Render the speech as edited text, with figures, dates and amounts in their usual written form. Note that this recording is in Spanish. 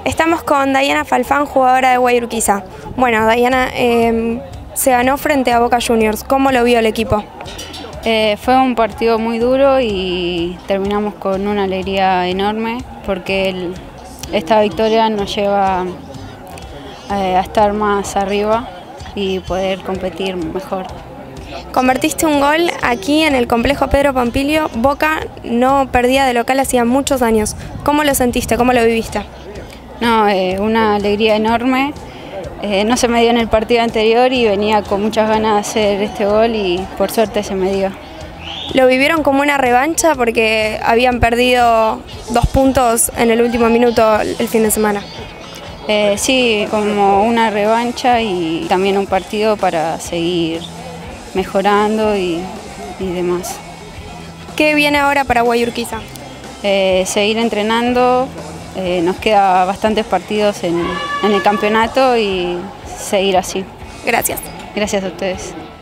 Estamos con Dayana Falfán, jugadora de Guayurquiza. Bueno, Dayana, se ganó frente a Boca Juniors. ¿Cómo lo vio el equipo? Fue un partido muy duro y terminamos con una alegría enorme porque esta victoria nos lleva a estar más arriba y poder competir mejor. Convertiste un gol aquí en el complejo Pedro Pampilio. Boca no perdía de local hacía muchos años. ¿Cómo lo sentiste? ¿Cómo lo viviste? No, una alegría enorme. No se me dio en el partido anterior y venía con muchas ganas de hacer este gol y por suerte se me dio. ¿Lo vivieron como una revancha porque habían perdido 2 puntos en el último minuto el fin de semana? Sí, como una revancha y también un partido para seguir mejorando y demás. ¿Qué viene ahora para Guayurquiza? Seguir entrenando, nos queda bastantes partidos en el campeonato y seguir así. Gracias. Gracias a ustedes.